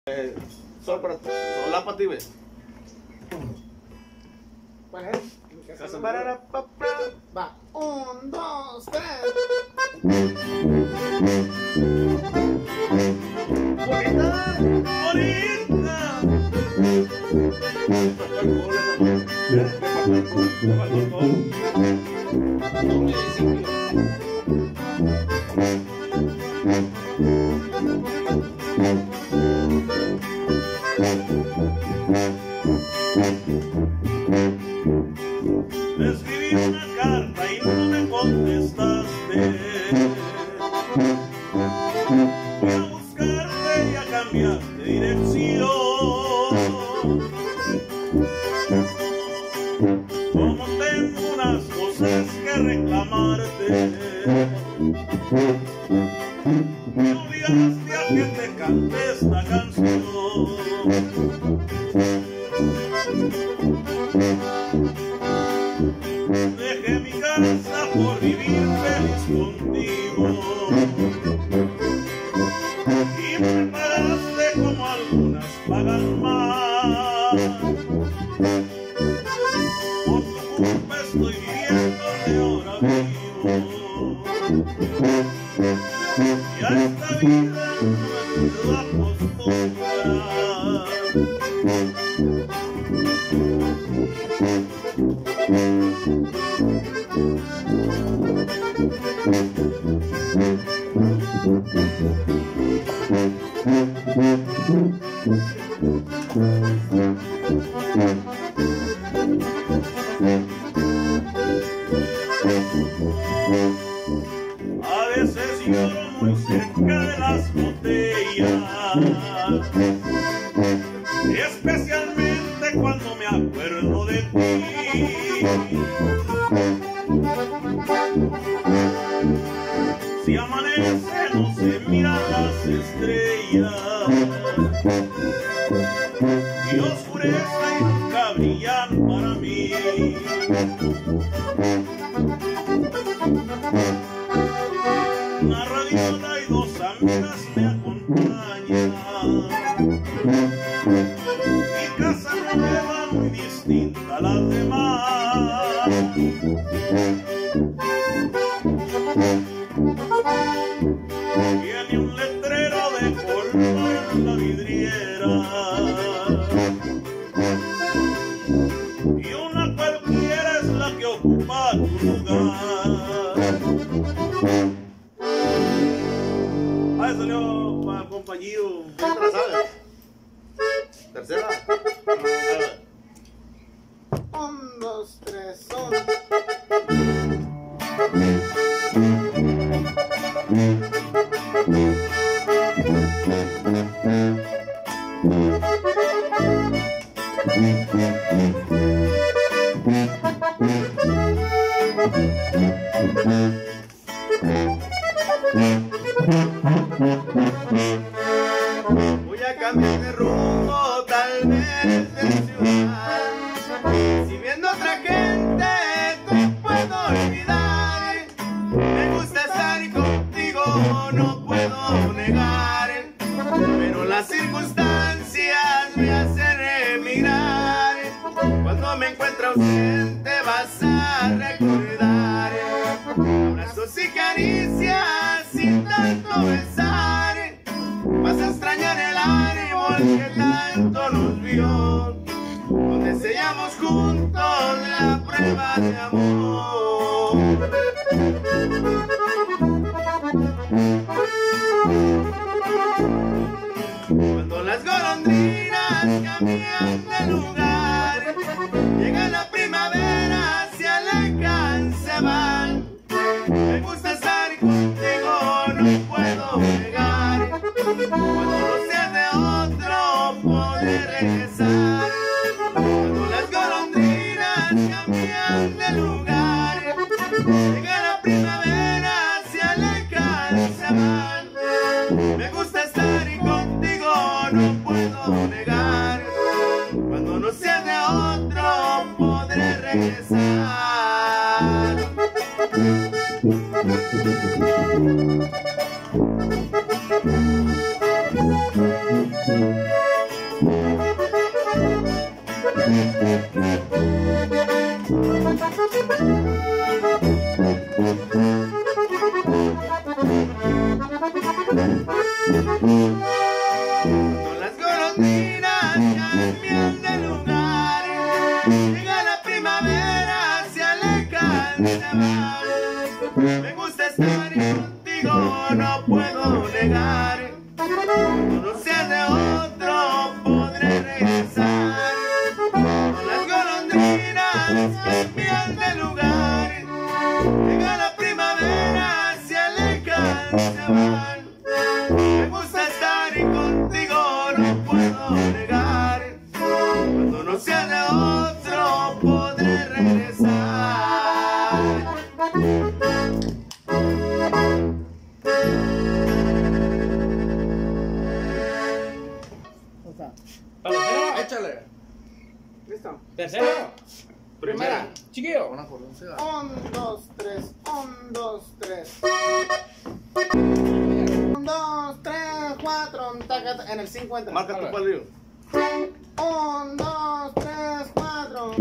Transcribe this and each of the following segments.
Sol para sol para ti, ¿ves? ¿Cuál es? Va, 1, 2, 3. Bonita, bonita. Te escribí una carta y no me contestaste. Voy a buscarte y a cambiar de dirección. Como tengo unas cosas que reclamarte, me obligaste a que te cante esta canción. Dejé mi casa por vivir feliz contigo y me pagaste como algunas pagan más. Por tu culpa estoy viviendo de ahora vivo y a esta vida no me puedo acostumbrar. A veces lloro muy cerca de las botellas, especialmente cuando me acuerdo de ti. Si amanece no se miran las estrellas y oscurece y nunca brillan para mí. Una radiola y dos amigas me acompañan. Mi casa nueva muy distinta a las demás. Tiene un letrero de color en la vidriera y una cualquiera es la que ocupa tu lugar. Ahí salió para el compañero. ¿Te la sabes? Tercera. 1, 2, 3, 1. Voy a cambiar de rumbo, tal vez de ciudad. Si viendo a otra gente, no puedo olvidar. Me gusta estar contigo, no puedo negar. Pero las circunstancias me hacen emigrar. Cuando me encuentro ausente vas a recordar abrazos y caricias sin tanto besar. Vas a extrañar el árbol que tanto nos vio, donde sellamos juntos la prueba de amor. Cuando las golondrinas cambian de lugar, llega la primavera, se alejan, se van. Me gusta estar contigo, no puedo negar. Cuando no seas de otro, podré regresar. Cuando las golondrinas cambian de lugar, llega la primavera, se alejan, se van. Me gusta estar contigo, no puedo negar. Cuando no seas de otro, podré regresar. golondrinas cambian de lugar. Llega la primavera, se aleja el carnaval. Me gusta estar contigo, no puedo negar. No seas de otro, podré regresar. Con las golondrinas cambian de lugar. Llega la primavera, se aleja el carnaval. Me gusta estar contigo, no puedo negar. Cuando no sea de otro, podré regresar. Échale. ¿Listo? Tercero. Primera. Chiquillo. 1, 2, 3. 1, 2, 3. 1, 2, 3, 4. En el 5 entra. Marca tu palillo. 1, 2, 3, 4.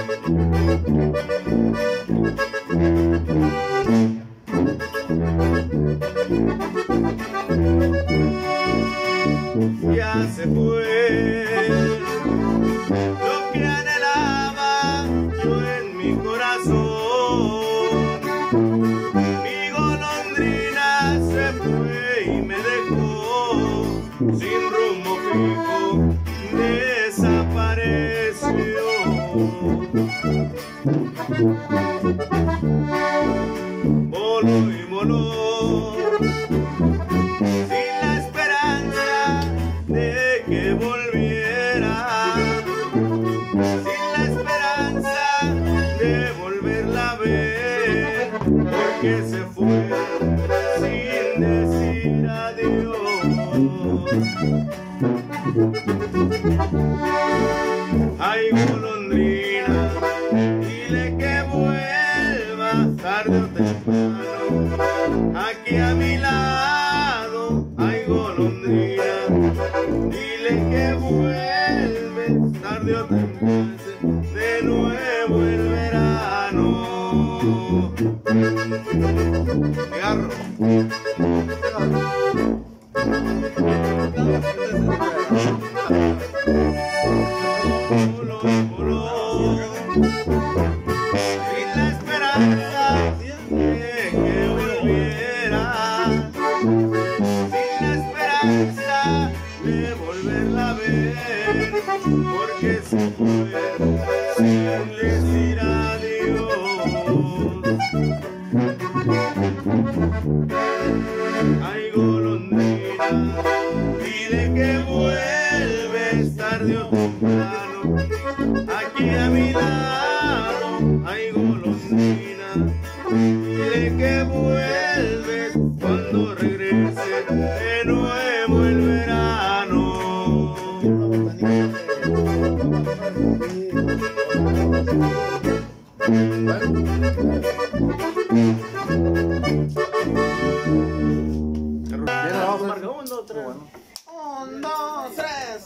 Ya se fue lo que anhelaba yo en mi corazón. Mi golondrina se fue y me dejó sin rumbo fijo, desapareció. Voló y voló sin la esperanza de que volviera, sin la esperanza de volverla a ver, porque se fue sin decir adiós. Ay, golondrina, dile que vuelva tarde o temprano aquí a mi lado. Ay, golondrina, dile que vuelve tarde o temprano, de nuevo el verano. Cigarro. Voló, voló, sin la esperanza de que volviera, sin la esperanza de volverla a ver, porque se fue sin decir adiós. Ay, golondrina, dile que vuelves tarde o temprano aquí a mi lado. Ay, golondrina, dile que vuelves cuando regrese de nuevo el verano. Marca 1, 2, 3. 1, 2, 3.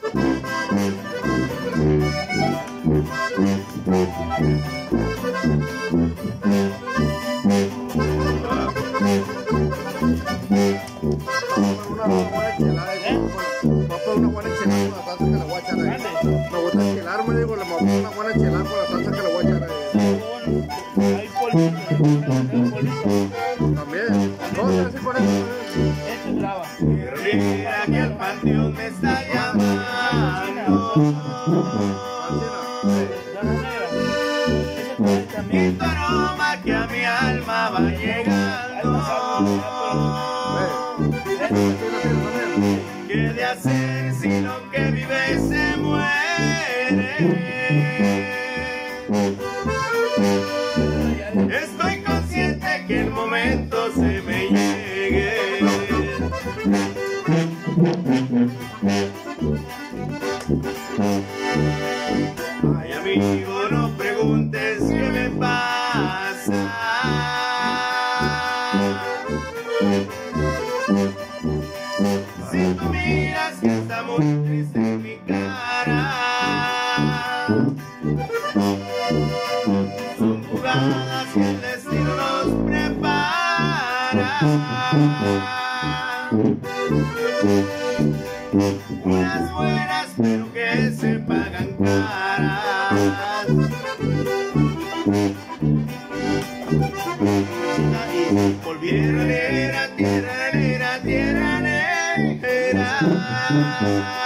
Una buena chelada con la taza que le voy a echar ahí. Me gusta chelar, me digo, le voy a poner una buena chelada con la taza que le voy a echar ahí. Hay polvito. También. No, así con eso. Este es lava. Mira que el panteón me está llamando. Y tu aroma que a mi alma va llegando. ¿Qué de hacer si lo que vive se muere? Estoy consciente que el momento se me llegue. Ay, amigo, no preguntes qué me pasa. Si tú miras que está muy triste en mi cara, son jugadas que el destino nos prepara. Unas buenas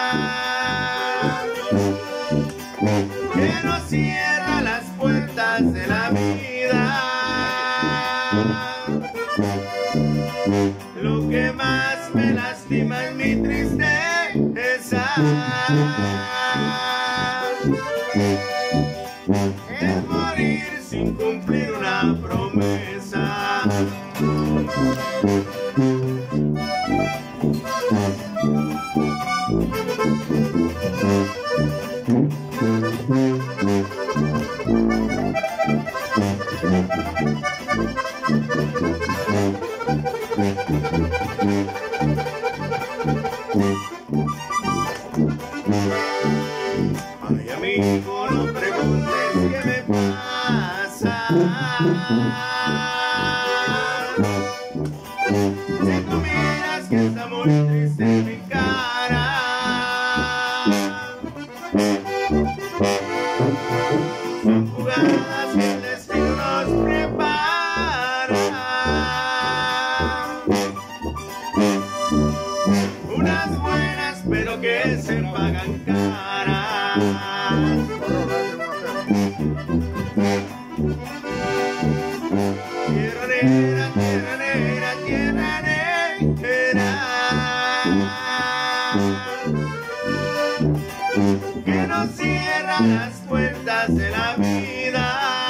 que nos cierra las puertas de la vida. Lo que más me lastima es mi tristeza, es morir sin cumplir una promesa. Ay, amigo, no preguntes qué me pasa. Si tú miras que está muy triste en mi cara, son jugadas que el destino nos prepara. Unas buenas pero que se pagan caras. Tierra negra, tierra negra, tierra negra, que nos cierran las puertas de la vida.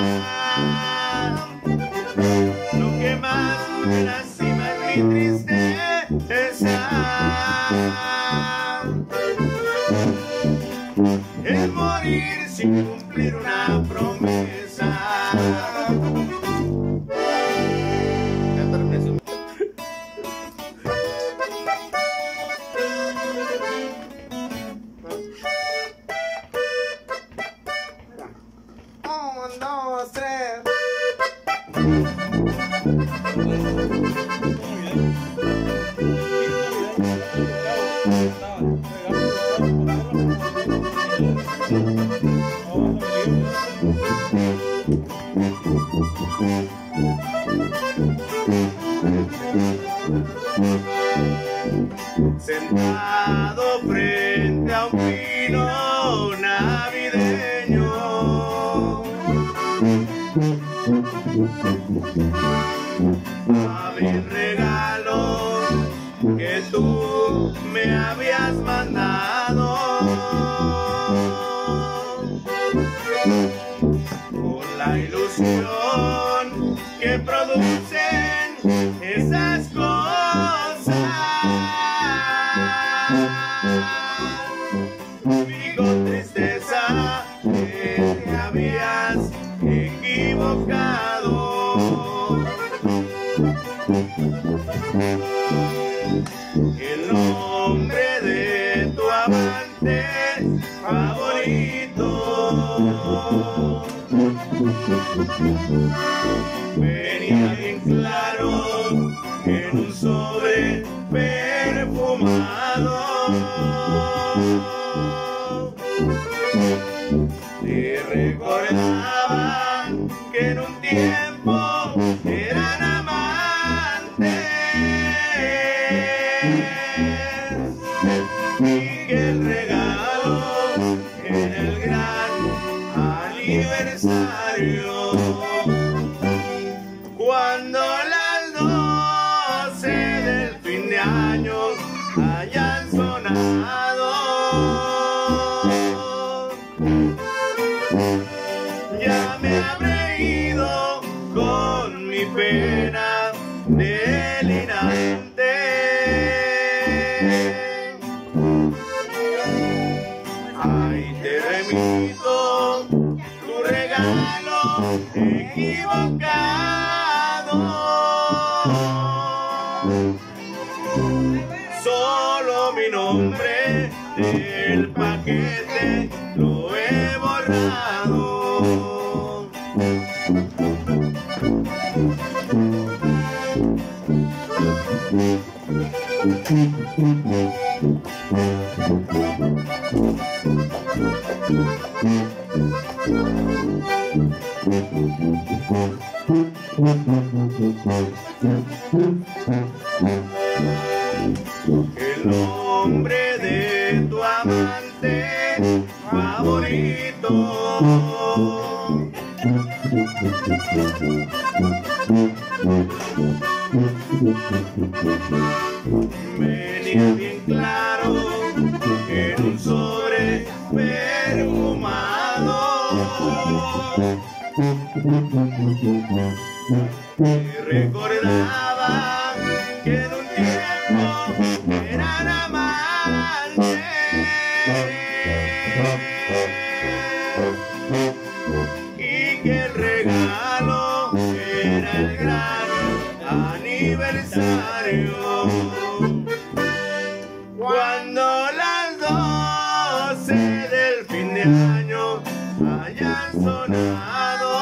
Lo que más me lastima es mi tristeza, es morir sin cumplir una promesa. Ya terminé su... Un, dos, tres. Sentado frente a un pino navideño, abrí el regalo que tú me habías mandado, con la ilusión que producen esas cosas. Digo tristeza, que te habías equivocado. El nombre de tu amante favorito venía bien claro en un sobre perfumado. Te recordaban que en un tiempo eran amantes y que el regalo era el gran aniversario. Cuando las 12 del fin de año hayan sonado, ya me habré ido con mi pena delirante. Ay, te remito tu regalo equivocado. Solo mi nombre del paquete lo he borrado. El nombre de tu amor amante favorito. Venía bien claro en un sobre perfumado y recordaba que en un tiempo eran amantes y que el regalo era el gran aniversario. Cuando las 12 del fin de año hayan sonado,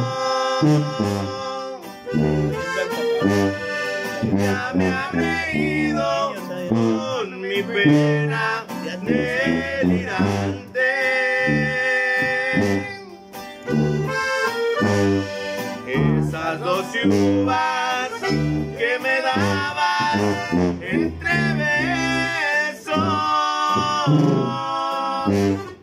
ya me habré ido con mi pena delirante. Esas 12 uvas que me dabas entre besos